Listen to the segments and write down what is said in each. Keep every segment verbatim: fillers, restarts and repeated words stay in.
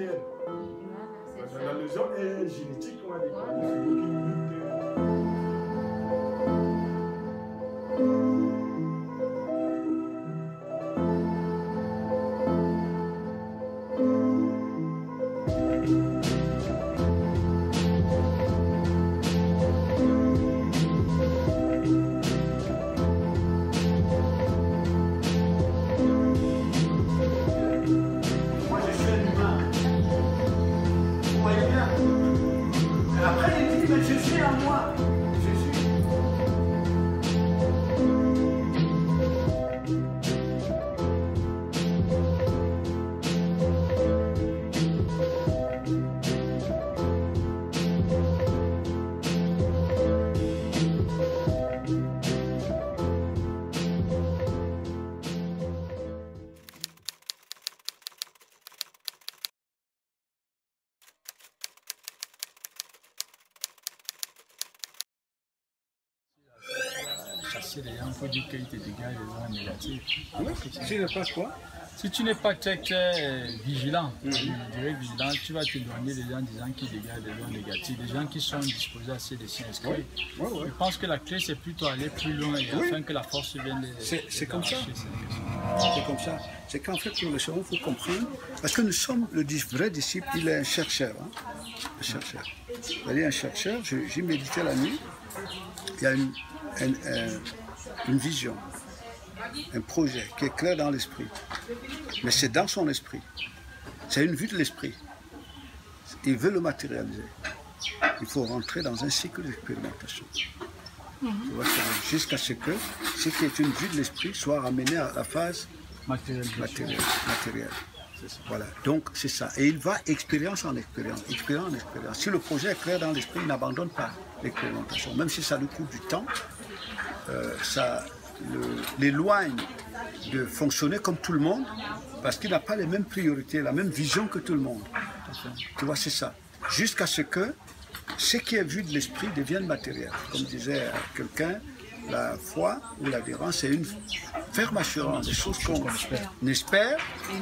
réel. Voilà, La lésion est génétique, on va dire. Voilà. Les gens, il faut dire qu'ils te dégagent les ondes négatives. Oui, si tu n'es pas quoi? Si tu n'es pas très, très vigilant, mm -hmm. je dirais vigilant, tu vas t'éloigner des gens disant qu'ils dégagent des ondes négatives, des gens qui sont disposés à se laisser inscrire. Oui. Oui, oui. Je pense que la clé, c'est plutôt aller plus loin et oui. afin que la force vienne de. C'est comme ça. C'est comme ça. C'est qu'en fait, pour le second, il faut comprendre, parce que nous sommes, le vrai disciple, il est un chercheur. Hein? Un chercheur. Il est un chercheur, j'ai médité la nuit, il y a une, une, une, une vision, un projet qui est clair dans l'esprit. Mais c'est dans son esprit. C'est une vue de l'esprit. Il veut le matérialiser. Il faut rentrer dans un cycle d'expérimentation. Mm-hmm. Jusqu'à ce que ce qui est une vue de l'esprit soit ramené à la phase matérielle. matérielle, matérielle. Voilà. Donc c'est ça. Et il va expérience en expérience, expérience en expérience. Si le projet est clair dans l'esprit, il n'abandonne pas l'expérimentation. Même si ça lui coûte du temps, euh, ça l'éloigne de fonctionner comme tout le monde, parce qu'il n'a pas les mêmes priorités, la même vision que tout le monde. Tu vois, c'est ça. Jusqu'à ce que ce qui est vu de l'esprit devienne matériel. Comme disait quelqu'un, la foi ou l'adhérence, c'est une ferme assurance des choses qu'on espère,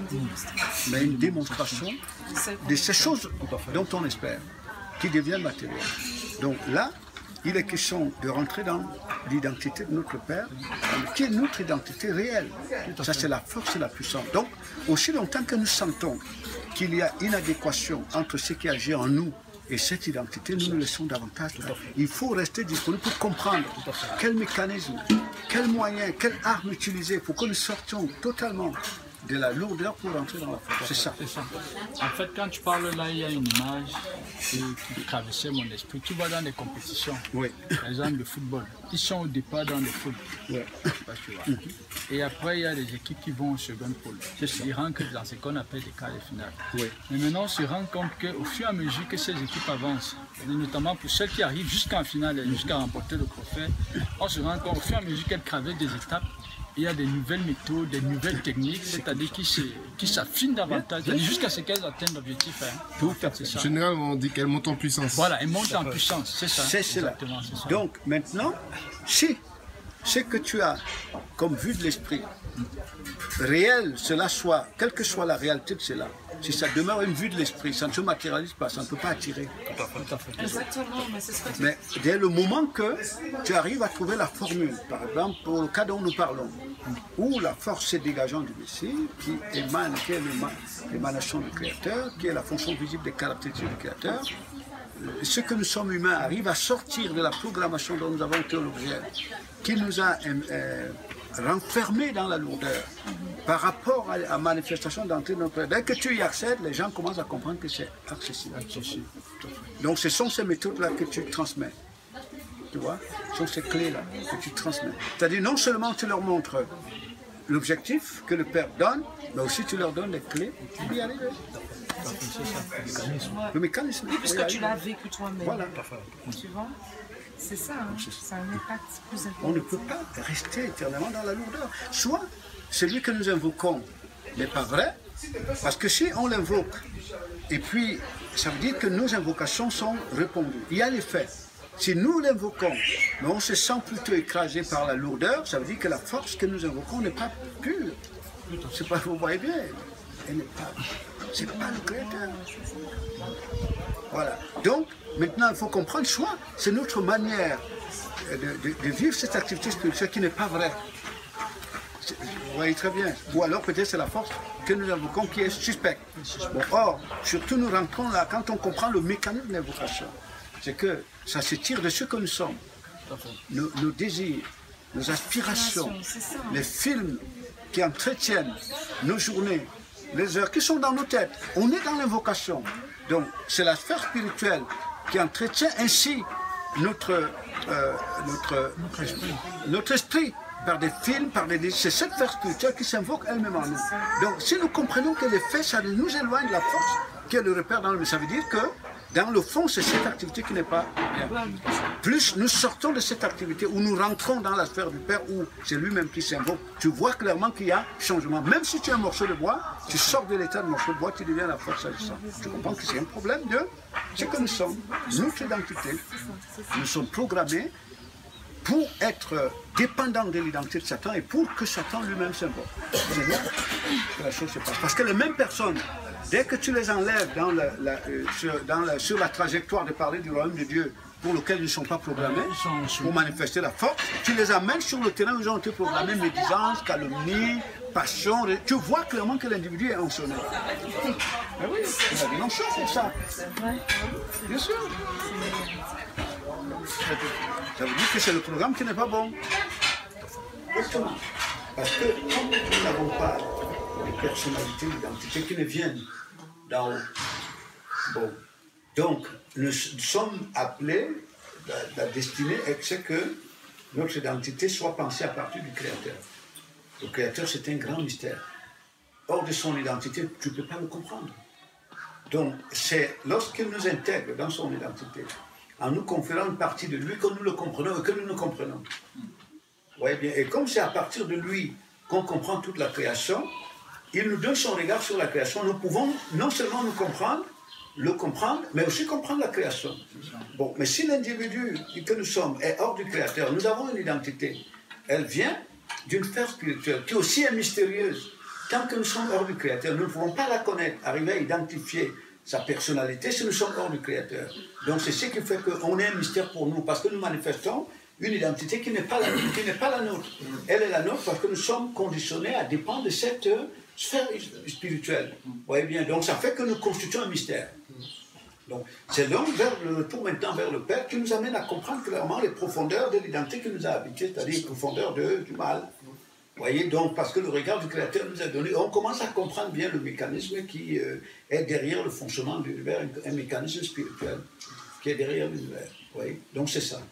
mais une démonstration de ces choses dont on espère, qui deviennent matérielles. Donc là, il est question de rentrer dans l'identité de notre Père, qui est notre identité réelle. Ça, c'est la force et la puissance. Donc, aussi longtemps que nous sentons qu'il y a inadéquation entre ce qui agit en nous et cette identité, nous nous laissons davantage. Il faut rester disponible pour comprendre quel mécanisme, quel moyen, quelle arme utiliser pour que nous sortions totalement de la lourdeur pour rentrer dans la force. C'est ça. ça. En fait, quand tu parles là, il y a une image qui, qui traversait mon esprit. Tu vas dans des compétitions, oui. Par exemple le football. Ils sont au départ dans le foot. Oui. Tu vois. Et après, il y a des équipes qui vont au second pôle. Ils rentrent dans ce qu'on appelle des quarts de finale. Oui. Mais maintenant, on se rend compte qu'au fur et à mesure que ces équipes avancent, et notamment pour celles qui arrivent jusqu'en finale et jusqu'à remporter le trophée, on se rend compte au fur et à mesure qu'elles traversent des étapes, il y a des nouvelles méthodes, des nouvelles techniques, c'est-à-dire qui s'affinent davantage jusqu'à ce qu'elles atteignent l'objectif. Hein. Tout à fait. Généralement, on dit qu'elles montent en puissance. Voilà, elles montent en puissance, c'est ça. C'est cela. Donc maintenant, si ce que tu as comme vue de l'esprit réel, cela soit, quelle que soit la réalité de cela, si ça demeure une vue de l'esprit, ça ne se matérialise pas, ça ne peut pas attirer. Tout à fait. Exactement, mais c'est ce que tu... Mais dès le moment que tu arrives à trouver la formule, par exemple, pour le cas dont nous parlons, où la force est dégageante du Messie, qui émane, qui est l'émanation du Créateur, qui est la fonction visible des caractéristiques du Créateur, ce que nous sommes humains arrive à sortir de la programmation dont nous avons été l'objet, qui nous a euh, renfermés dans la lourdeur par rapport à la manifestation d'entrée de notre Père. Dès que tu y accèdes, les gens commencent à comprendre que c'est accessible. accessible. Donc ce sont ces méthodes-là que tu transmets. Tu vois, ce sont ces clés-là que tu transmets. C'est-à-dire non seulement tu leur montres l'objectif que le Père donne, mais aussi tu leur donnes les clés pour y arriver. Le mécanisme. Oui, puisque tu l'as vécu toi-même. Voilà. Tu vois, c'est ça, hein. Ça a un impact plus important. On ne peut pas rester éternellement dans la lourdeur. Soit celui que nous invoquons n'est pas vrai, parce que si on l'invoque, et puis ça veut dire que nos invocations sont répondues. Il y a les faits. Si nous l'invoquons, mais on se sent plutôt écrasé par la lourdeur, ça veut dire que la force que nous invoquons n'est pas pure. C'est pas, vous voyez bien. elle n'est pas, c'est pas le Créateur. Voilà. Donc, maintenant, il faut comprendre, soit c'est notre manière de, de, de vivre cette activité spirituelle qui n'est pas vraie. Vous voyez très bien. Ou alors peut-être c'est la force que nous invoquons qui est suspecte. Bon, or, surtout nous rentrons là, quand on comprend le mécanisme de l'invocation, c'est que ça se tire de ce que nous sommes. Nos, nos désirs, nos aspirations, les films qui entretiennent nos journées, les heures qui sont dans nos têtes. On est dans l'invocation. Donc, c'est la sphère spirituelle qui entretient ainsi notre, euh, notre, notre, esprit. notre esprit par des films, par des... C'est cette sphère spirituelle qui s'invoque elle-même en nous. Donc, si nous comprenons que les faits, ça nous éloigne de la force qui est le repère dans le... Ça veut dire que, dans le fond, c'est cette activité qui n'est pas bien. Plus nous sortons de cette activité, où nous rentrons dans la sphère du Père, où c'est lui-même qui s'invoque, tu vois clairement qu'il y a changement. Même si tu es un morceau de bois, tu sors de l'état de morceau de bois, tu deviens la force agissante. Tu comprends que c'est un problème de ce que nous sommes, notre identité. Nous sommes programmés pour être dépendants de l'identité de Satan et pour que Satan lui-même s'invoque. C'est là que la chose se passe. Parce que les mêmes personnes, dès que tu les enlèves dans la, la, euh, sur, dans la, sur la trajectoire de parler du royaume de Dieu, pour lequel ils ne sont pas programmés, pour manifester la force, tu les amènes sur le terrain où ils ont été programmés, médisance, calomnie, passion. Tu vois clairement que l'individu est ensonné. Ah oui, il y a des notions pour ça. Bien sûr. Ça veut dire que c'est le programme qui n'est pas bon. Exactement. Parce que comme nous n'avons pas de personnalité, d'identité qui ne viennent d'en haut. Bon. Donc, nous sommes appelés, la, la destinée, c'est que notre identité soit pensée à partir du Créateur. Le Créateur, c'est un grand mystère. Hors de son identité, tu ne peux pas le comprendre. Donc, c'est lorsqu'il nous intègre dans son identité, en nous conférant une partie de lui, que nous le comprenons et que nous nous comprenons. Vous voyez bien. Et comme c'est à partir de lui qu'on comprend toute la création, il nous donne son regard sur la création. Nous pouvons non seulement nous comprendre, le comprendre, mais aussi comprendre la création. Bon, mais si l'individu que nous sommes est hors du Créateur, nous avons une identité. Elle vient d'une sphère spirituelle qui aussi est mystérieuse. Tant que nous sommes hors du Créateur, nous ne pouvons pas la connaître, arriver à identifier sa personnalité si nous sommes hors du Créateur. Donc c'est ce qui fait qu'on est un mystère pour nous, parce que nous manifestons une identité qui n'est pas, qui n'est pas la nôtre. Elle est la nôtre parce que nous sommes conditionnés à dépendre de cette sphère spirituelle. Vous voyez bien, donc ça fait que nous constituons un mystère. Donc c'est donc vers le retour maintenant vers le Père qui nous amène à comprendre clairement les profondeurs de l'identité qui nous a habités, c'est-à-dire les profondeurs de, du mal. Vous voyez, donc, parce que le regard du Créateur nous a donné, on commence à comprendre bien le mécanisme qui euh, est derrière le fonctionnement de l'univers, un mécanisme spirituel qui est derrière l'univers. Vous voyez, donc c'est ça.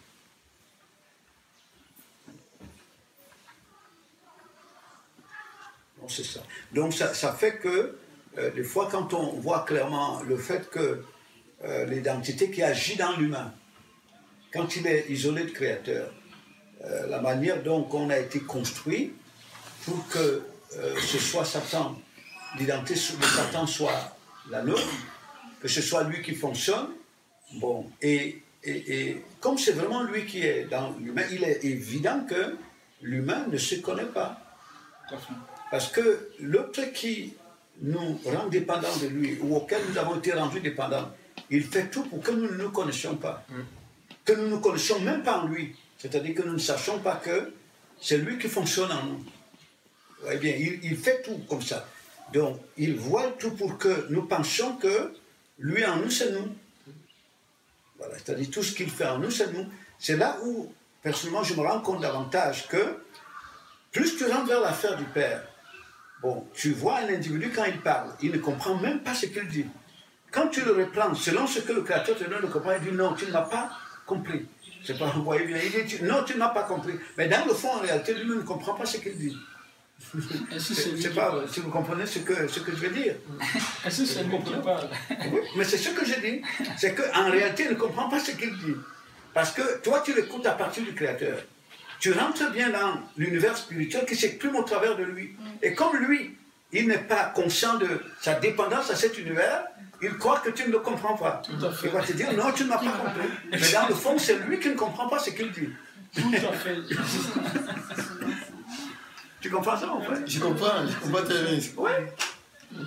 Donc c'est ça. Donc ça, ça fait que, euh, des fois, quand on voit clairement le fait que euh, l'identité qui agit dans l'humain, quand il est isolé de Créateur, euh, la manière dont on a été construit, pour que euh, ce soit Satan, l'identité de Satan soit la nôtre, que ce soit lui qui fonctionne, bon, et, et, et comme c'est vraiment lui qui est dans l'humain, il est évident que l'humain ne se connaît pas. Parce que l'autre qui nous rend dépendants de lui, ou auquel nous avons été rendus dépendants, il fait tout pour que nous ne nous connaissions pas. Que nous ne nous connaissions même pas en lui. C'est-à-dire que nous ne sachions pas que c'est lui qui fonctionne en nous. Eh bien, il, il fait tout comme ça. Donc, il voit tout pour que nous pensions que lui en nous, c'est nous. Voilà, c'est-à-dire tout ce qu'il fait en nous, c'est nous. C'est là où, personnellement, je me rends compte davantage que plus tu rentres vers l'affaire du Père, bon, tu vois un individu quand il parle, il ne comprend même pas ce qu'il dit. Quand tu le reprends, selon ce que le Créateur te donne de comprendre, il dit non, tu ne m'as pas compris. C'est pas, vous voyez bien, il dit non, tu ne m'as pas compris. Mais dans le fond, en réalité, lui-même ne comprend pas ce qu'il dit. C'est pas, si vous comprenez ce que, ce que je veux dire. Est-ce que c'est lui qui parle? Oui, mais c'est ce que je dis. C'est qu'en réalité, il ne comprend pas ce qu'il dit. Parce que toi, tu l'écoutes à partir du Créateur. Tu rentres bien dans l'univers spirituel qui s'exprime au travers de lui. Et comme lui, il n'est pas conscient de sa dépendance à cet univers, il croit que tu ne le comprends pas. Il va te dire, non, tu ne m'as pas compris. Mais dans le fond, c'est lui qui ne comprend pas ce qu'il dit. Tout à fait. Tu comprends ça, en fait? Je comprends, je comprends très bien. Oui.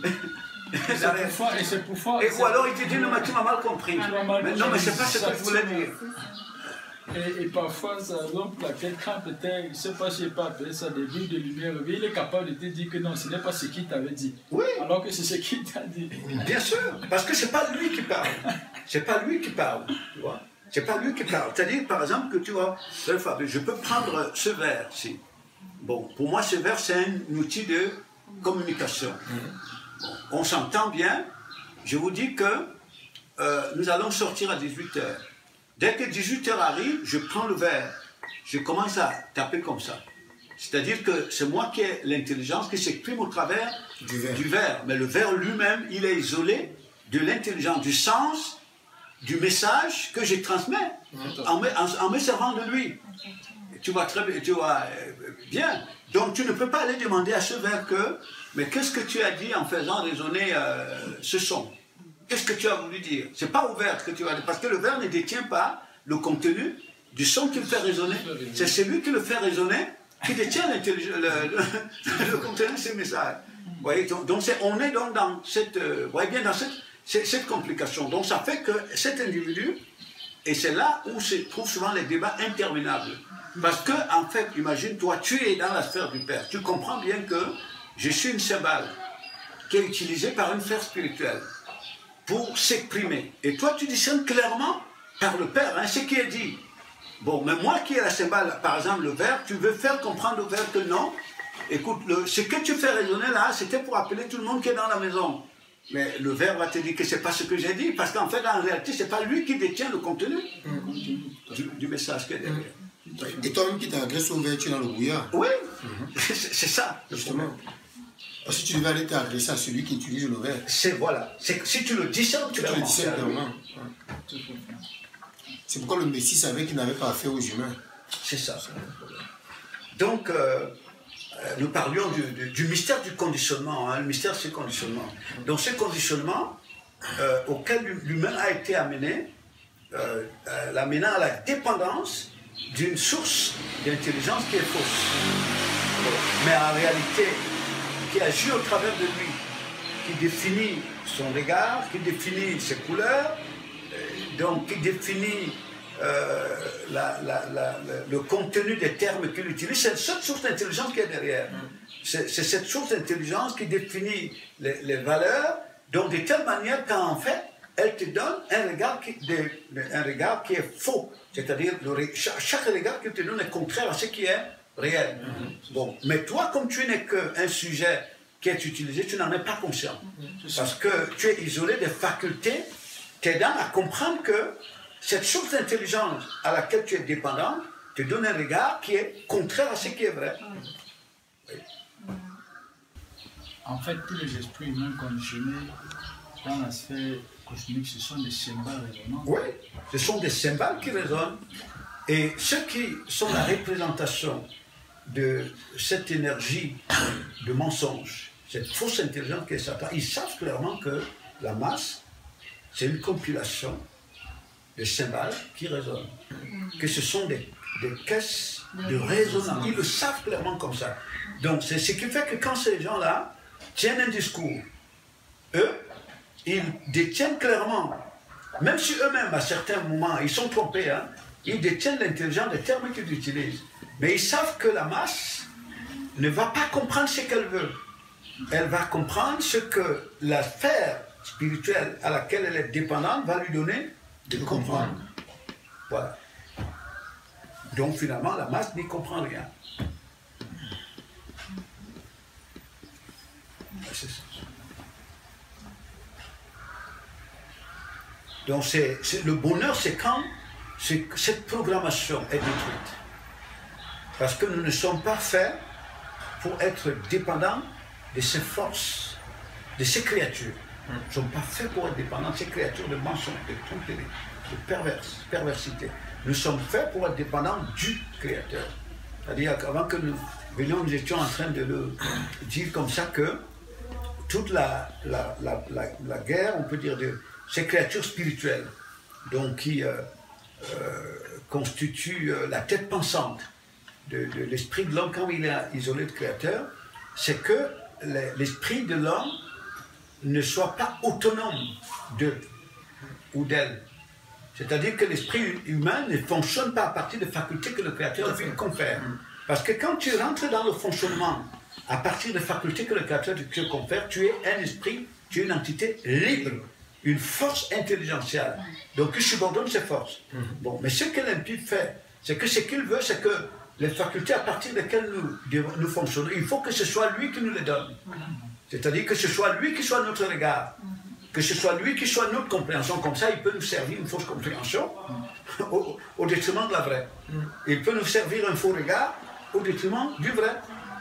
Et c'est pour fois. Et ou alors il te dit, non, mais tu m'as mal compris. Mais non, mais c'est pas ce que je voulais dire. Et, et parfois, ça, donc, quelqu'un peut-être, je ne sais pas si je peux appeler ça des bulles de lumière, mais il est capable de te dire que non, ce n'est pas ce qu'il t'avait dit. Oui. Alors que c'est ce qu'il t'a dit. Bien sûr, parce que ce n'est pas lui qui parle. Ce n'est pas lui qui parle, tu vois. Ce n'est pas lui qui parle. C'est-à-dire, par exemple, que tu vois, je peux prendre ce verre-ci. Bon, pour moi, ce verre, c'est un outil de communication. Bon, on s'entend bien. Je vous dis que euh, nous allons sortir à dix-huit heures. Dès que dix-huit heures arrive, je prends le verre. Je commence à taper comme ça. C'est-à-dire que c'est moi qui ai l'intelligence qui s'exprime au travers du verre. du verre. Mais le verre lui-même, il est isolé de l'intelligence, du sens, du message que je transmets en me, en, en me servant de lui. Tu vois très bien, tu vois bien. Donc tu ne peux pas aller demander à ce verre que, mais qu'est-ce que tu as dit en faisant résonner euh, ce son? Qu'est-ce que tu as voulu dire? C'est pas au verre que tu as dit, parce que le verre ne détient pas le contenu du son qu'il fait résonner. C'est celui qui le fait résonner qui détient le, le, le contenu de ces messages. Vous voyez, donc, donc est, on est donc dans cette, euh, voyez bien dans cette, cette, cette complication. Donc ça fait que cet individu, et c'est là où se trouvent souvent les débats interminables. Parce que, en fait, imagine, toi, tu es dans la sphère du Père. Tu comprends bien que je suis une cymbale qui est utilisée par une sphère spirituelle pour s'exprimer. Et toi, tu discernes clairement par le Père, hein, ce qui est dit. Bon, mais moi qui ai la cymbale, par exemple, le verre, tu veux faire comprendre au verre que non. Écoute, le, ce que tu fais résonner là, c'était pour appeler tout le monde qui est dans la maison. Mais le verre va te dire que ce n'est pas ce que j'ai dit, parce qu'en fait, en réalité, ce n'est pas lui qui détient le contenu mmh. du, du message qui est derrière. Et toi-même qui t'agresse au verre, tu es dans le brouillard. Oui, mmh. c'est ça. Justement. Parce que tu devais aller t'agresser à celui qui utilise le verre. C'est voilà. Si tu le discernes, tu le discernes clairement. C'est pourquoi le Messie savait qu'il n'avait pas affaire aux humains. C'est ça. Donc, euh, nous parlions du, du, du mystère du conditionnement. Hein, le mystère, c'est le conditionnement. Donc, ce conditionnement euh, auquel l'humain a été amené, euh, euh, l'amenant à la dépendance d'une source d'intelligence qui est fausse. Mais en réalité, qui agit au travers de lui, qui définit son regard, qui définit ses couleurs, euh, donc qui définit euh, la, la, la, le contenu des termes qu'il utilise. C'est cette source d'intelligence qui est derrière. C'est cette source d'intelligence qui définit les, les valeurs, donc de telle manière qu'en fait, elle te donne un regard qui, de, un regard qui est faux. C'est-à-dire, chaque, chaque regard qu'elle te donne est contraire à ce qui est réel. Mmh. Bon, mais toi, comme tu n'es qu'un sujet qui est utilisé, tu n'en es pas conscient. Mmh. Parce que tu es isolé des facultés t'aidant à comprendre que cette source d'intelligence à laquelle tu es dépendant te donne un regard qui est contraire à ce qui est vrai. Oui. En fait, tous les esprits humains conditionnés dans la sphère cosmique, ce sont des cymbales résonnantes. Oui, ce sont des cymbales qui résonnent. Et ceux qui sont la représentation de cette énergie de mensonge, cette fausse intelligence qui est Satan, ils savent clairement que la masse, c'est une compilation de cymbales qui résonnent. Que ce sont des, des caisses de résonance. Ils le savent clairement comme ça. Donc c'est ce qui fait que quand ces gens-là tiennent un discours, eux, ils détiennent clairement, même si eux-mêmes à certains moments, ils sont trompés, hein, ils détiennent l'intelligence des termes qu'ils utilisent. Mais ils savent que la masse ne va pas comprendre ce qu'elle veut. Elle va comprendre ce que la sphère spirituelle à laquelle elle est dépendante va lui donner de comprendre. Voilà. Donc finalement, la masse n'y comprend rien. C'est ça. Donc c'est, c'est, le bonheur, c'est quand c'est, cette programmation est détruite. Parce que nous ne sommes pas faits pour être dépendants de ces forces, de ces créatures. Nous ne sommes pas faits pour être dépendants de ces créatures de mensonges, de tromperie, de perverse, perversité. Nous sommes faits pour être dépendants du Créateur. C'est-à-dire qu'avant que nous venions, nous étions en train de le dire comme ça que toute la, la, la, la, la guerre, on peut dire, de ces créatures spirituelles, donc qui euh, euh, constituent euh, la tête pensante de, de l'esprit de l'homme quand il est isolé de Créateur, c'est que l'esprit de l'homme ne soit pas autonome d'eux ou d'elle. C'est-à-dire que l'esprit humain ne fonctionne pas à partir des facultés que le Créateur lui confère. Parce que quand tu rentres dans le fonctionnement à partir des facultés que le Créateur te confère, tu es un esprit, tu es une entité libre, une force intelligentielle. Donc il subordonne ses forces. Bon, mais ce que l'impie fait, c'est que ce qu'il veut, c'est que les facultés à partir desquelles nous, nous fonctionnons, il faut que ce soit lui qui nous les donne. C'est-à-dire que ce soit lui qui soit notre regard. Que ce soit lui qui soit notre compréhension, comme ça il peut nous servir une fausse compréhension au, au détriment de la vraie. Il peut nous servir un faux regard au détriment du vrai.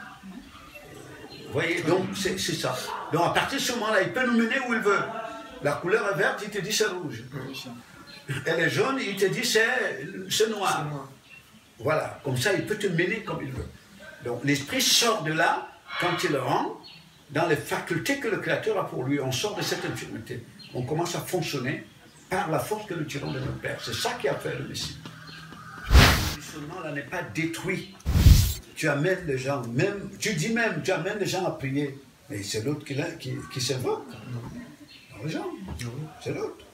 Vous voyez, donc c'est ça. Donc à partir de ce moment-là, il peut nous mener où il veut. La couleur est verte, il te dit c'est rouge. Elle est jaune, il te dit c'est noir. Voilà, comme ça il peut te mener comme il veut. Donc l'esprit sort de là quand il rentre dans les facultés que le Créateur a pour lui. On sort de cette infirmité. On commence à fonctionner par la force que nous tirons de notre Père. C'est ça qui a fait le Messie. Le conditionnement là n'est pas détruit. Tu amènes les gens, même, tu dis même, tu amènes les gens à prier. Mais c'est l'autre qui, qui, qui s'invoque. Les gens, c'est l'autre.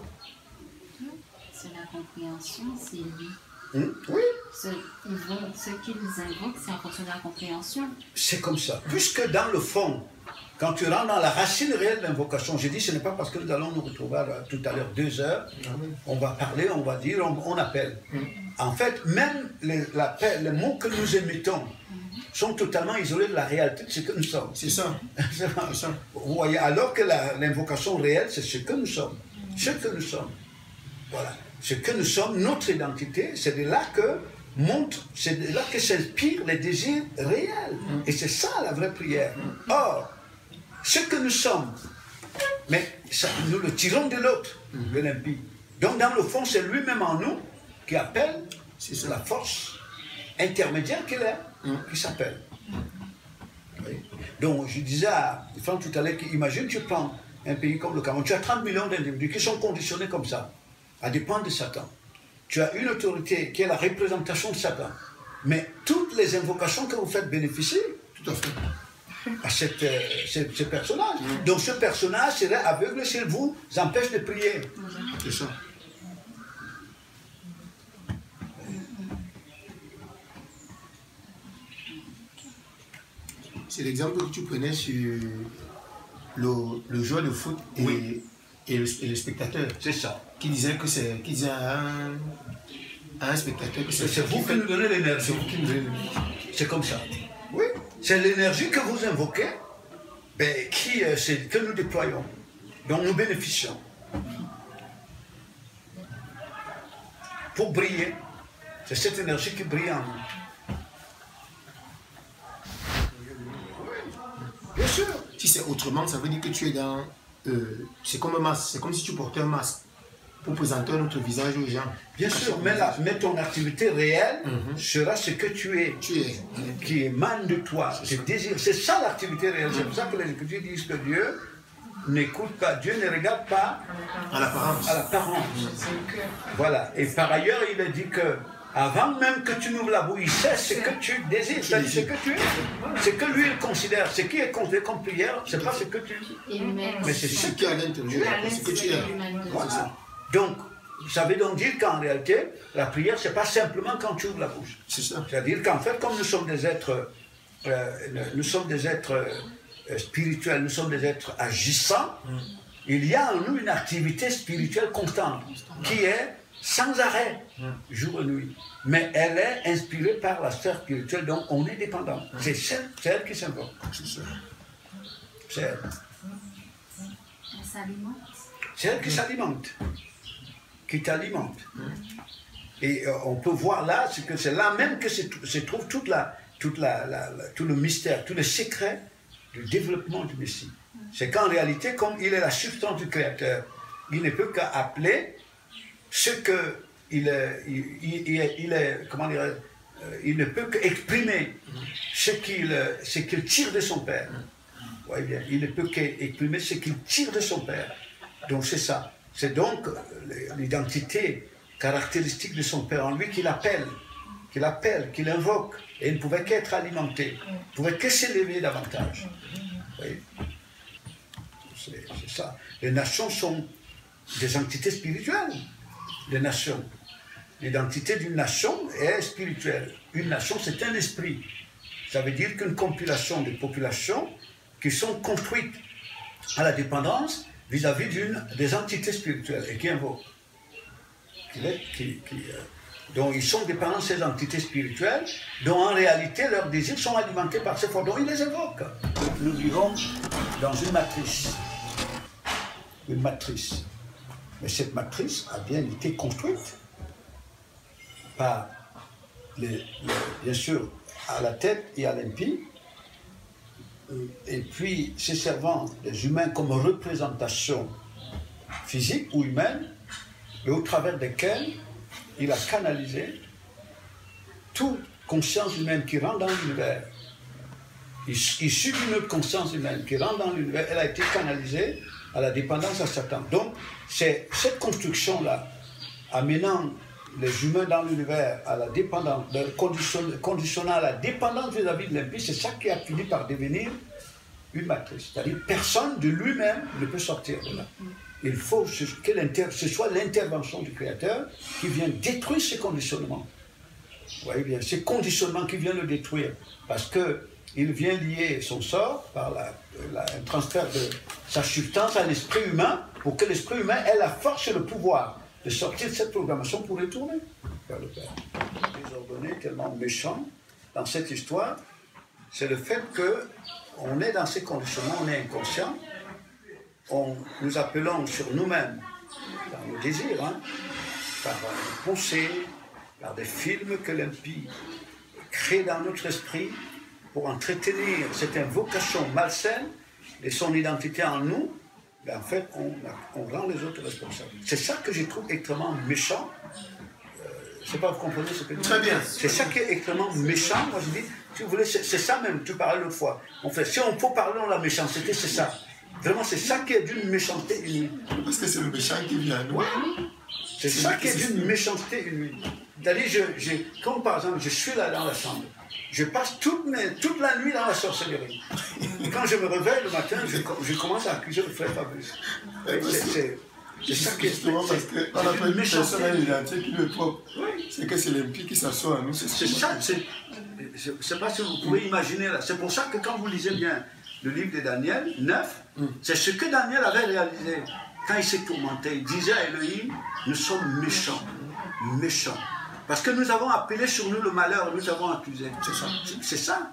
C'est la compréhension, c'est lui. Hum, oui. Ce, vont, ce qu'ils invoquent, c'est en fonction de la compréhension. C'est comme ça. Puisque dans le fond, quand tu rentres dans la racine réelle de l'invocation, j'ai dit, ce n'est pas parce que nous allons nous retrouver à, tout à l'heure deux heures, on va parler, on va dire, on, on appelle. En fait, même les, les mots que nous émettons sont totalement isolés de la réalité de ce que nous sommes. C'est ça. ça. Vous voyez, alors que l'invocation réelle, c'est ce que nous sommes. Ce que nous sommes. Voilà. Ce que nous sommes, notre identité, c'est de là que monte, c'est de là que s'inspirent les désirs réels. Et c'est ça la vraie prière. Or, ce que nous sommes, mais ça, nous le tirons de l'autre, de l'impie. Donc dans le fond, c'est lui-même en nous qui appelle, c'est la force intermédiaire qu'il est, qui s'appelle. Oui. Donc je disais à Franck tout à l'heure, imagine tu prends un pays comme le Cameroun, tu as trente millions d'individus qui sont conditionnés comme ça, à dépendre de Satan. Tu as une autorité qui est la représentation de Satan. Mais toutes les invocations que vous faites bénéficier, tout à fait. À cette, euh, ce, ce personnage. Mmh. Donc ce personnage serait aveugle s'il vous empêche de prier. C'est ça. C'est l'exemple que tu prenais sur le, le joueur de foot et, oui. et, le, et le spectateur. C'est ça. Qui disait que c'est qui disait à un, à un spectateur que c'est vous qui nous donnez l'énergie. C'est vous qui nous donnez l'énergie. C'est comme ça. Oui. C'est l'énergie que vous invoquez, ben, qui, euh, que nous déployons, dont nous bénéficions. Pour briller. C'est cette énergie qui brille en nous. Bien sûr. Si c'est autrement, ça veut dire que tu es dans... Euh, c'est comme un masque, c'est comme si tu portais un masque pour présenter notre visage aux gens. Bien sûr, mais, la, mais ton activité réelle mm-hmm. sera ce que tu es, tu es. qui émane de toi, tes désirs. C'est ça l'activité réelle. Mm-hmm. C'est pour ça que les Écritures disent que Dieu n'écoute pas, Dieu ne regarde pas à l'apparence. À l'apparence. Mm-hmm. Voilà. Et par ailleurs, il a dit que avant même que tu n'ouvres la bouche, il sait ce que tu désires, c'est-à-dire ce que tu es. Ce que lui il considère, ce qui est considéré comme prière, c'est pas ce que tu es. Mais c'est ce qui est à l'intérieur, ce que tu es. Voilà. Donc, ça veut donc dire qu'en réalité, la prière, c'est pas simplement quand tu ouvres la bouche. C'est ça. C'est-à-dire qu'en fait, comme nous sommes des êtres, euh, nous sommes des êtres euh, spirituels, nous sommes des êtres agissants, mm. il y a en nous une activité spirituelle constante, qui est sans arrêt, mm. jour et nuit. Mais elle est inspirée par la sphère spirituelle, donc on est dépendant. Mm. C'est elle, elle qui s'invoque. C'est elle. Elle s'alimente. C'est elle qui s'alimente. Qui t'alimente. Mmh. Et euh, on peut voir là, c'est que c'est là même que se, se trouve toute la, toute la, la, la, tout le mystère, tout le secret du développement du Messie. Mmh. C'est qu'en réalité, comme il est la substance du Créateur, il ne peut qu'appeler ce que il est, il, il, il, il est, comment dire, euh, il ne peut qu'exprimer mmh. ce qu'il ce qu'il tire de son Père. Mmh. Ouais, bien, il ne peut qu'exprimer ce qu'il tire de son Père. Donc c'est ça. C'est donc l'identité caractéristique de son Père en lui qu'il appelle, qu'il appelle, qu'il invoque. Et il ne pouvait qu'être alimenté, il ne pouvait que s'élever davantage. Oui. c'est ça. Les nations sont des entités spirituelles. Les nations. L'identité d'une nation est spirituelle. Une nation, c'est un esprit. Ça veut dire qu'une compilation de populations qui sont construites à la dépendance vis-à-vis d'une des entités spirituelles et qui invoquent. Qui, qui, qui, euh, dont ils sont dépendants de ces entités spirituelles, dont en réalité leurs désirs sont alimentés par ces forces, dont ils les évoquent. Nous vivons dans une matrice. Une matrice. Mais cette matrice a bien été construite par, les, les, bien sûr, à la tête et à l'impie, et puis se servant des humains comme représentation physique ou humaine, et au travers desquels il a canalisé toute conscience humaine qui rentre dans l'univers, issue d'une autre conscience humaine qui rentre dans l'univers, elle a été canalisée à la dépendance à Satan. Donc, c'est cette construction-là, amenant les humains dans l'univers à la dépendance, conditionnant à la dépendance vis-à-vis de l'impie, c'est ça qui a fini par devenir une matrice. C'est-à-dire personne de lui-même ne peut sortir de là. Il faut que ce soit l'intervention du Créateur qui vient détruire ces conditionnements. Vous voyez bien, ces conditionnements qui viennent le détruire. Parce qu'il vient lier son sort par la, la, un transfert de sa substance à l'esprit humain pour que l'esprit humain ait la force et le pouvoir de sortir de cette programmation pour retourner vers le Père. Désordonné, tellement méchant dans cette histoire, c'est le fait qu'on est dans ces conditionnements, on est inconscient, on, nous appelons sur nous-mêmes, dans nos désirs, hein, par des pensées, par des films que l'impie crée dans notre esprit pour entretenir cette invocation malsaine et son identité en nous. Ben en fait, on, on rend les autres responsables. C'est ça que je trouve extrêmement méchant. Euh, je ne sais pas, vous comprenez ce que je dis? Très bien. C'est ça qui est extrêmement méchant. Moi, je dis, si vous voulez, c'est ça même, tu parlais l'autre fois. En fait, si on peut parler de la méchanceté, c'est ça. Vraiment, c'est ça qui est d'une méchanceté inouïe. Parce que c'est le méchant qui vient à nous. C'est ça qui est d'une méchanceté inouïe. C'est-à-dire, je, je, comme par exemple, je suis là dans la chambre. Je passe toute, mes, toute la nuit dans la sorcellerie. Et quand je me réveille le matin, je, je commence à accuser le frère Fabrice. C'est ça qui est... Justement parce qu'on n'a pas une personne à l'identité qui lui est propre. C'est que c'est l'impie qui s'assoit à nous. C'est ça, je ne sais pas si vous pouvez imaginer là. C'est pour ça que quand vous lisez bien le livre de Daniel neuf, mm. c'est ce que Daniel avait réalisé. Quand il s'est tourmenté, il disait à Elohim, nous sommes méchants, méchants. Parce que nous avons appelé sur nous le malheur, nous avons accusé. C'est ça. C'est ça.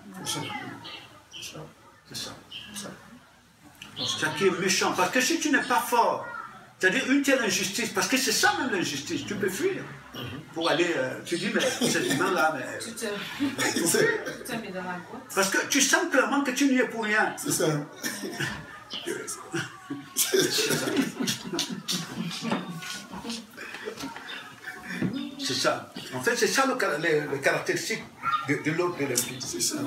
C'est ça. C'est ça qui est méchant. Parce que si tu n'es pas fort, c'est-à-dire une telle injustice, parce que c'est ça même l'injustice, tu peux fuir. Pour aller, euh, tu dis, mais cet humain-là, mais... Tu te, tu te mets dans la boîte. Parce que tu sens clairement que tu n'y es pour rien. C'est ça. C'est ça. C'est ça. En fait, c'est ça le, le, le caractéristique de, de l'autre de l'impie. C'est ça.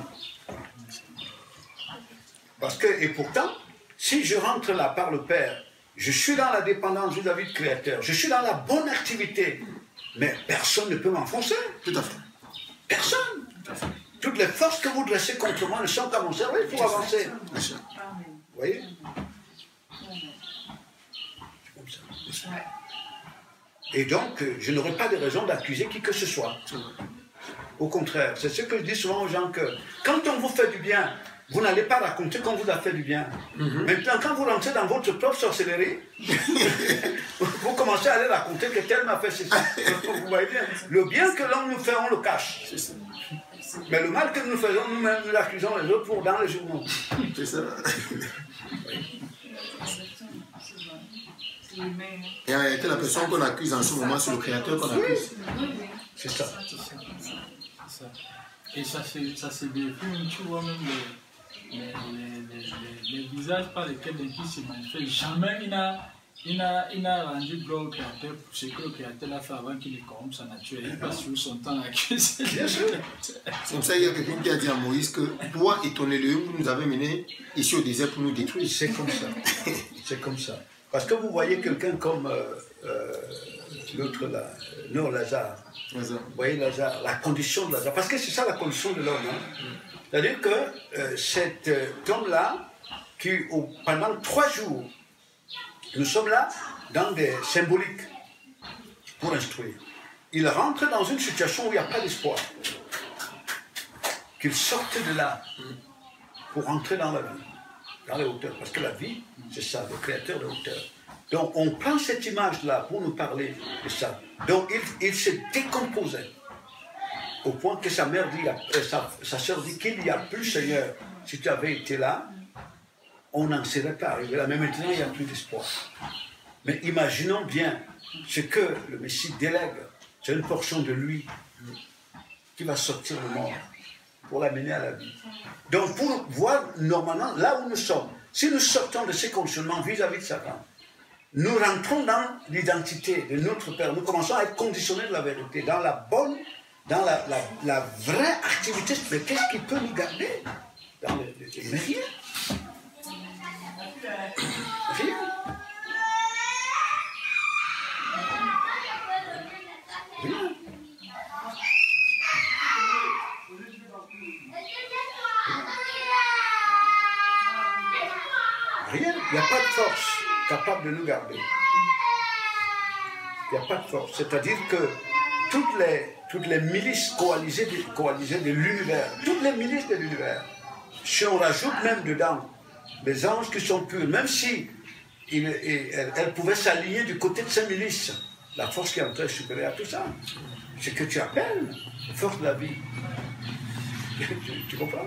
Parce que, et pourtant, si je rentre là par le Père, je suis dans la dépendance vis-à-vis du Créateur, je suis dans la bonne activité, mais personne ne peut m'enfoncer. Tout à fait. Personne. Tout à fait. Toutes les forces que vous dressez contre moi ne sont qu'à mon service pour avancer. Vous voyez? C'est comme ça. Ouais. Et donc, je n'aurai pas de raison d'accuser qui que ce soit. Au contraire, c'est ce que je dis souvent aux gens, que quand on vous fait du bien, vous n'allez pas raconter qu'on vous a fait du bien. Mm-hmm. Maintenant, quand vous rentrez dans votre propre sorcellerie, vous commencez à aller raconter que tel m'a fait ceci. Vous voyez bien, le bien que l'on nous fait, on le cache. C'est ça. Mais le mal que nous faisons, nous-mêmes, nous accusons les autres pour dans les journaux. C'est ça. Et en réalité, la personne qu'on accuse en ce moment, c'est le Créateur qu'on accuse. C'est ça. Et ça se définit, tu vois, même les, les, les, les, les visages par lesquels l'impie se manifeste. Jamais il n'a il a, il a rendu gloire au Créateur pour ce que le Créateur a fait avant qu'il ne corrompe sa nature. Il passe tout son temps à accuser. Bien sûr. C'est comme ça, il y a quelqu'un qui a dit à Moïse que toi et ton Elohim, vous nous avez menés ici au désert pour nous détruire. C'est comme ça. C'est comme ça. Parce que vous voyez quelqu'un comme euh, euh, l'autre là, non, Lazare. Lazare. Vous voyez Lazare, la condition de Lazare. Parce que c'est ça la condition de l'homme. Hein. C'est-à-dire que euh, cet euh, homme-là qui, au, pendant trois jours, nous sommes là dans des symboliques pour instruire. Il rentre dans une situation où il n'y a pas d'espoir. Qu'il sorte de là pour entrer dans la vie, dans les hauteurs. Parce que la vie, c'est ça, le créateur de hauteur. Donc on prend cette image-là pour nous parler de ça. Donc il, il se décomposait. Au point que sa mère dit, euh, sa, sa soeur dit qu'il n'y a plus, Seigneur, si tu avais été là, on n'en serait pas arrivé là. Mais maintenant, il n'y a plus d'espoir. Mais imaginons bien ce que le Messie délègue. C'est une portion de lui qui va sortir le mort pour l'amener à la vie. Donc, pour voir normalement là où nous sommes, si nous sortons de ces conditionnements vis-à-vis de Satan, nous rentrons dans l'identité de notre Père. Nous commençons à être conditionnés de la vérité, dans la bonne, dans la, la, la vraie activité. Mais qu'est-ce qui peut nous garder dans le, le, mais rien. Rien. Rien. Rien. Il n'y a pas de force capable de nous garder. Il n'y a pas de force. C'est-à-dire que toutes les, toutes les milices coalisées de, coalisées de l'univers, toutes les milices de l'univers, si on rajoute même dedans les anges qui sont purs, même si il, il, elle, elle pouvait s'aligner du côté de ces milices, la force qui est en train de supérieure à tout ça, c'est que tu appelles la force de la vie. tu, tu comprends?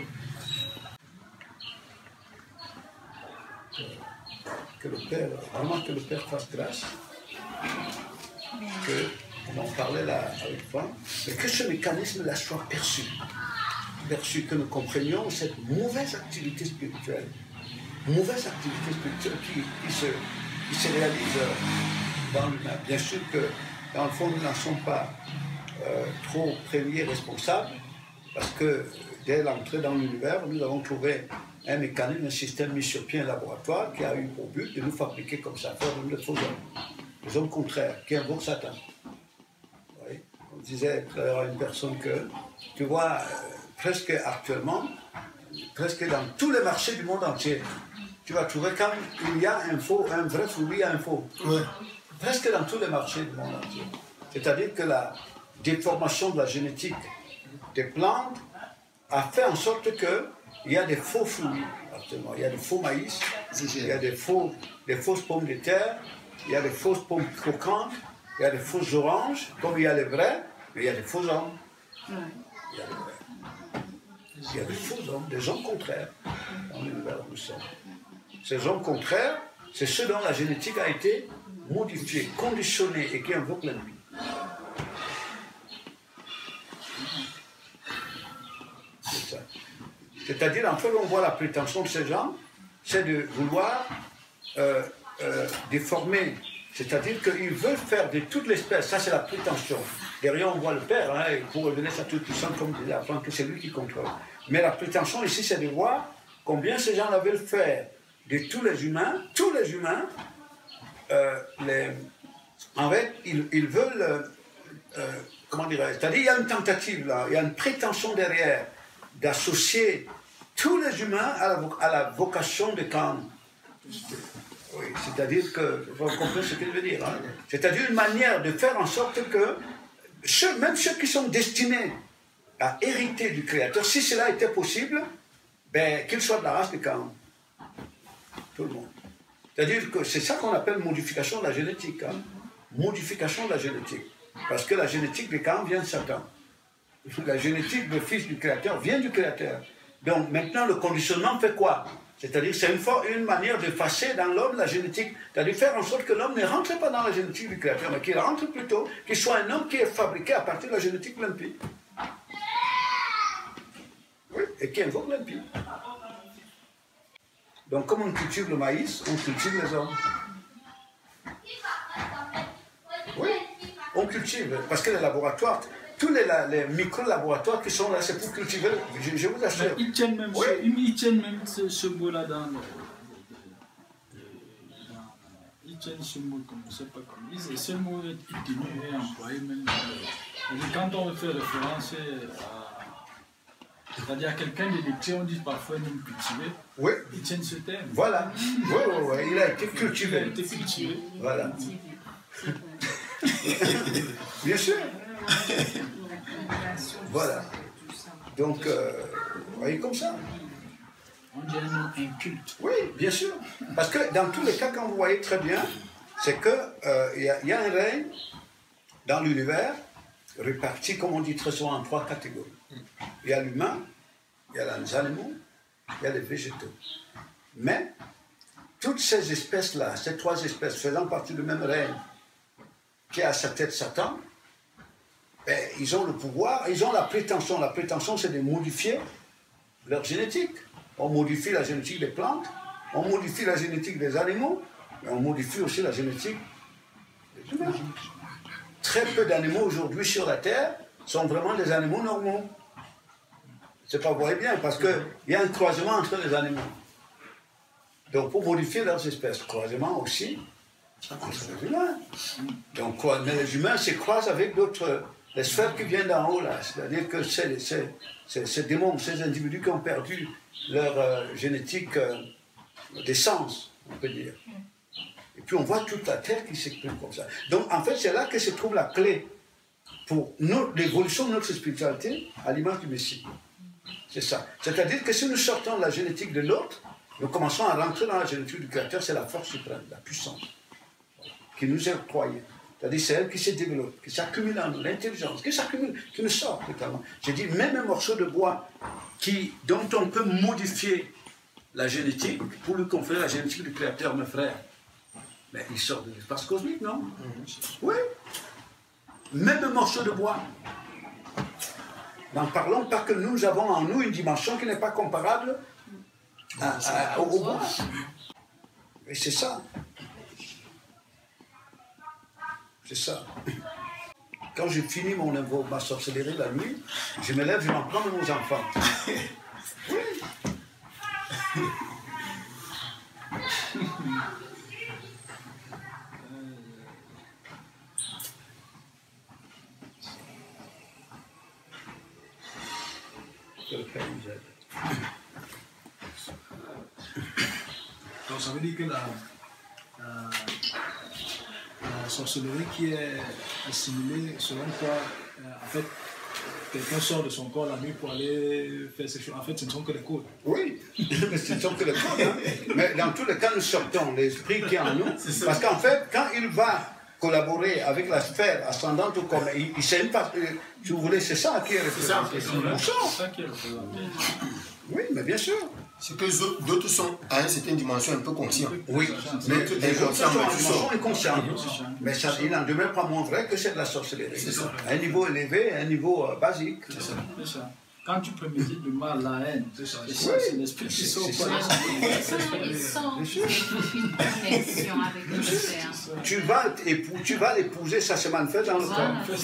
Que le Père, vraiment que le Père fasse grâce, que, on en parlait là avec toi, mais que ce mécanisme-là soit perçu, perçu, que nous comprenions cette mauvaise activité spirituelle, mauvaise activité spirituelle qui, qui, se, qui se réalise dans l'humain. Bien sûr que, dans le fond, nous n'en sommes pas euh, trop premiers responsables, parce que dès l'entrée dans l'univers, nous avons trouvé un mécanisme, un système mis sur pied, un laboratoire qui a eu pour but de nous fabriquer comme ça, faire de faux hommes, des hommes contraires, qui invoquent Satan. Oui. On disait tout à l'heure à une personne que, tu vois, euh, presque actuellement, presque dans tous les marchés du monde entier, tu vas trouver quand il y a un faux, un vrai fruit, il y a un faux. Oui. Presque dans tous les marchés du monde entier. C'est-à-dire que la déformation de la génétique des plantes a fait en sorte que il y a des faux fruits, actuellement. Il y a des faux maïs, il y a des, faux, des fausses pommes de terre, il y a des fausses pommes croquantes, il y a des fausses oranges, comme il y a les vrais, mais il y a des faux hommes. Il y a des vrais. Il y a des faux hommes, des hommes contraires dans l'univers où nous sommes. Ces hommes contraires, c'est ceux dont la génétique a été modifiée, conditionnée et qui invoquent l'ennemi. C'est ça. C'est-à-dire, en fait, on voit la prétention de ces gens, c'est de vouloir euh, euh, déformer. C'est-à-dire qu'ils veulent faire de toute l'espèce, ça c'est la prétention. Derrière, on voit le Père, hein, pour revenir à tout puissant, comme disait avant, que c'est lui qui contrôle. Mais la prétention ici, c'est de voir combien ces gens-là veulent faire de tous les humains, tous les humains, euh, les, en fait, ils, ils veulent, euh, euh, comment dirais-je, c'est-à-dire, il y a une tentative là, il y a une prétention derrière, d'associer tous les humains à la, à la vocation de Cain. Oui, c'est-à-dire que, vous comprenez ce que je veux dire, hein? C'est-à-dire une manière de faire en sorte que, ceux, même ceux qui sont destinés à hériter du Créateur, si cela était possible, ben, qu'ils soient de la race de Cain. Tout le monde. C'est-à-dire que c'est ça qu'on appelle modification de la génétique. Hein? Modification de la génétique. Parce que la génétique de Cain vient de Satan. La génétique du fils du Créateur vient du Créateur. Donc maintenant, le conditionnement fait quoi? C'est-à-dire c'est une, une manière d'effacer dans l'homme la génétique, c'est-à-dire faire en sorte que l'homme ne rentre pas dans la génétique du Créateur, mais qu'il rentre plutôt, qu'il soit un homme qui est fabriqué à partir de la génétique de l'impie. Oui, et qui invoque l'impie. Donc comme on cultive le maïs, on cultive les hommes. Oui, on cultive, parce que les laboratoires, tous les, les micro-laboratoires qui sont là, c'est pour cultiver, je, je vous assure. Ils tiennent même, oui. ce, ils tiennent même ce, ce mot-là dans, dans... Ils tiennent ce mot comme, je ne sais pas comment ils disent, et ce mot est tenu et employé même. Dans, quand on veut faire référence C'est-à-dire à quelqu'un d'électré, on dit parfois non cultivé. Oui. Il tient ce terme. Voilà. Oui, oui, oui. Il a été cultivé. Il a été cultivé. Voilà. Bien sûr. Voilà. Donc, euh, vous voyez comme ça. On dit un nom inculte. Oui, bien sûr. Parce que dans tous les cas, quand vous voyez très bien, c'est qu'il euh, y, y a un règne dans l'univers réparti, comme on dit très souvent, en trois catégories. Il y a l'humain, il y a les animaux, il y a les végétaux. Mais toutes ces espèces-là, ces trois espèces faisant partie du même règne, qui a à sa tête Satan, ben, ils ont le pouvoir, ils ont la prétention. La prétention, c'est de modifier leur génétique. On modifie la génétique des plantes, on modifie la génétique des animaux, mais on modifie aussi la génétique des humains. Très peu d'animaux aujourd'hui sur la Terre sont vraiment des animaux normaux. C'est pas, vous voyez bien, parce qu'il y a un croisement entre les animaux. Donc, pour modifier leurs espèces, croisement aussi entre les humains. Donc, mais les humains se croisent avec d'autres, les sphères qui viennent d'en haut, là. C'est-à-dire que c'est ces démons, ces individus qui ont perdu leur euh, génétique euh, d'essence, on peut dire. Et puis, on voit toute la Terre qui s'exprime comme ça. Donc, en fait, c'est là que se trouve la clé pour l'évolution de notre spiritualité à l'image du Messie. C'est ça. C'est-à-dire que si nous sortons de la génétique de l'autre, nous commençons à rentrer dans la génétique du Créateur, c'est la force suprême, la puissance, qui nous est octroyée. C'est-à-dire c'est elle qui se développe, qui s'accumule en nous, l'intelligence, qui s'accumule, qui nous sort totalement. J'ai dit, même un morceau de bois qui, dont on peut modifier la génétique pour lui conférer la génétique du Créateur, mes frères, mais il sort de l'espace cosmique, non? Oui. Même un morceau de bois. N'en parlons pas que nous avons en nous une dimension qui n'est pas comparable à, à, au bois. Et c'est ça. C'est ça. Quand j'ai fini mon ma sorcellerie la nuit, je me lève, je m'en prends de nos enfants. Oui. Que le Père nous aide. Donc ça veut dire que la, la, la sorcellerie qui est assimilée, selon toi, euh, en fait, quelqu'un sort de son corps la nuit pour aller faire ces choses. En fait, ce ne sont que les codes. Oui, mais ce ne sont que les codes. Hein. Mais dans tous les cas, nous sortons l'esprit qui est en nous. Parce qu'en fait, quand il va collaborer avec la sphère ascendante, comme il ne sait pas, si vous voulez, c'est ça qui est représenté. C'est ça qui est représenté. Oui, mais bien sûr. C'est que d'autres sont à une certaine dimension un peu conscients. Oui, mais les autres sont en dimension inconsciente. Mais ça, il n'en demeure pas moins vrai que c'est de la sorcellerie. À un niveau élevé, à un niveau euh, basique. C'est ça. ça. Quand tu prémédites le mal, la haine, c'est ça. C'est l'esprit qui sort. Ils sont une connexion avec le Père. Tu vas tu vas l'épouser, ça se manifeste dans le corps.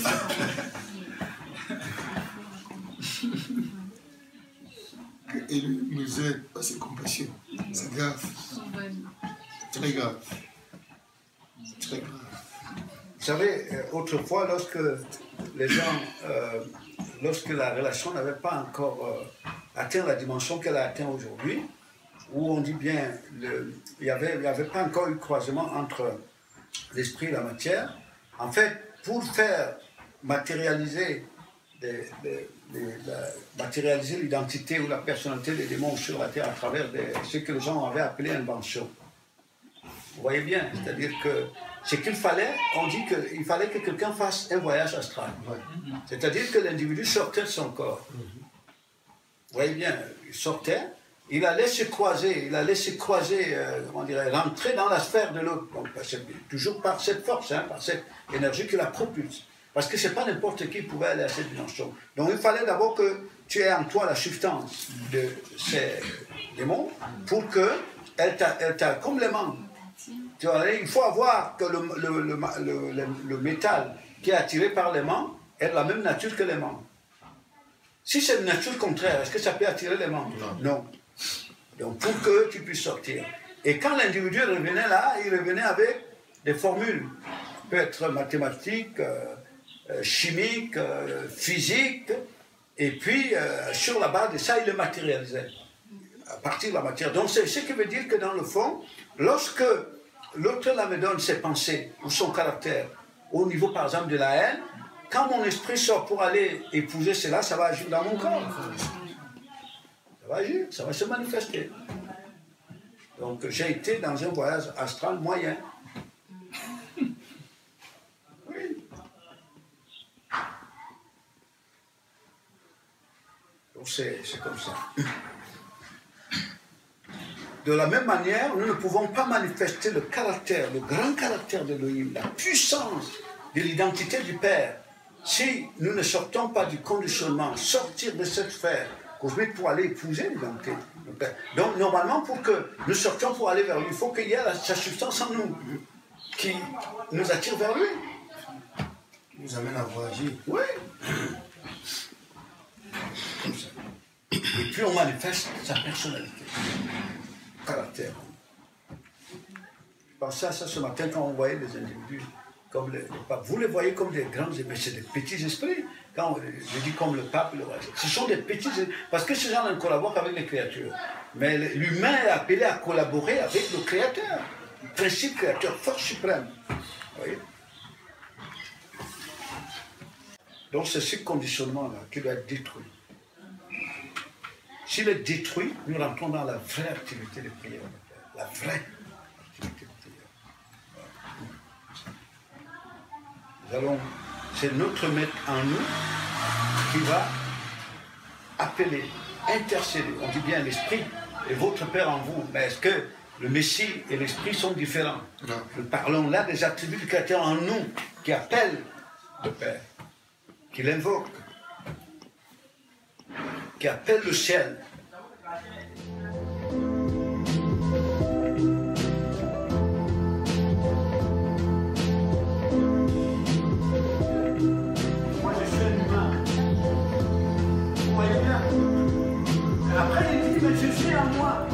Et nous aide à ses compassions. C'est grave. Très grave. Très grave. Vous savez, autrefois, lorsque les gens, euh, lorsque la relation n'avait pas encore euh, atteint la dimension qu'elle a atteint aujourd'hui, où on dit bien, le, il n'y avait, il y avait pas encore eu croisement entre l'esprit et la matière, en fait, pour faire matérialiser des, des, des, la, matérialiser l'identité ou la personnalité des démons sur la Terre à travers des, ce que les gens avaient appelé invention. Vous voyez bien, c'est-à-dire que ce qu'il fallait, on dit qu'il fallait que quelqu'un fasse un voyage astral. C'est-à-dire que l'individu sortait de son corps. Vous voyez bien, il sortait, il allait se croiser, il allait se croiser, euh, comment dirais, rentrer dans la sphère de l'autre. Donc, toujours par cette force, hein, par cette énergie qui la propulse. Parce que ce n'est pas n'importe qui pouvait aller à cette dimension. Donc il fallait d'abord que tu aies en toi la substance de ces démons pour qu'elle t'a comme les membres. Tu vois, il faut avoir que le, le, le, le, le, le métal qui est attiré par les membres est de la même nature que les membres. Si c'est de nature contraire, est-ce que ça peut attirer les membres? Non. Non. Donc pour que tu puisses sortir. Et quand l'individu revenait là, il revenait avec des formules. Peut être mathématiques, euh, chimiques, euh, physiques, Et puis, euh, sur la base de ça, il le matérialisait. À partir de la matière. Donc, c'est ce qui veut dire que dans le fond, lorsque l'auteur là me donne ses pensées ou son caractère, au niveau, par exemple, de la haine, quand mon esprit sort pour aller épouser cela, ça va agir dans mon corps. Ça va agir, ça va se manifester. Donc, j'ai été dans un voyage astral moyen. Oui. Donc, c'est comme ça. De la même manière, nous ne pouvons pas manifester le caractère, le grand caractère de l'Élohim, la puissance de l'identité du Père, si nous ne sortons pas du conditionnement, sortir de cette sphère cosmique pour aller épouser l'identité du Père. Donc, normalement, pour que nous sortions pour aller vers lui, il faut qu'il y ait la, sa substance en nous qui nous attire vers lui. Qui nous amène à voyager. Oui. Comme ça. Et puis on manifeste sa personnalité. Caractère. Je pensais à ça ce matin quand on voyait les individus comme les, les papes. Vous les voyez comme des grands, mais c'est des petits esprits. Quand on, je dis comme le pape, le, ce sont des petits esprits. Parce que ces gens ne collaborent qu'avec les créatures. Mais l'humain est appelé à collaborer avec le créateur. Principe créateur, force suprême. Vous voyez? Donc c'est ce conditionnement-là qui doit être détruit. S'il est détruit, nous rentrons dans la vraie activité de prière. La vraie activité de prière. Nous allons, c'est notre maître en nous qui va appeler, intercéder. On dit bien l'esprit et votre Père en vous. Mais est-ce que le Messie et l'esprit sont différents? Non. Nous parlons là des attributs du Créateur en nous qui appellent le Père, qui l'invoque, qui appelle le ciel. Moi je suis un humain. Vous voyez bien. Et après il dit, mais je suis en moi.